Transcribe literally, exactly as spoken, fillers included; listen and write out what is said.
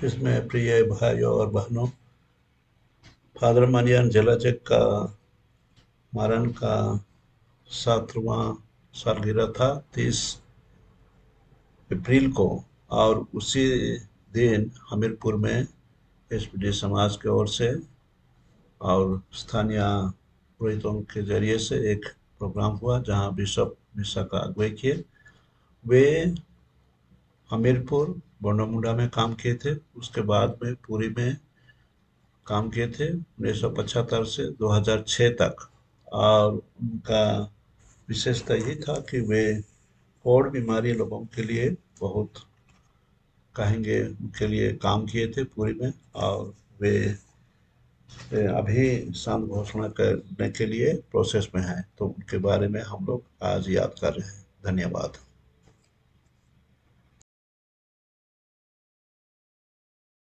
इसमें प्रिय भाइयों और बहनों, फादर मानियान जेलाचेक का मरण का सातवां सालगिरह था तीस अप्रैल को, और उसी दिन हमीरपुर में एसपीडी समाज की ओर से और स्थानीय पुरोहितों के जरिए से एक प्रोग्राम हुआ जहां बिशप मिशा का अगुवाई किए। वे हमीरपुर बोंडामुंडा में काम किए थे, उसके बाद में पुरी में काम किए थे उन्नीस सौ पचहत्तर से दो हज़ार छह तक। और उनका विशेषता ये था कि वे और बीमारी लोगों के लिए बहुत कहेंगे उनके लिए काम किए थे पुरी में। और वे वे अभी शांत घोषणा करने के लिए प्रोसेस में हैं, तो उनके बारे में हम लोग आज याद कर रहे हैं। धन्यवाद।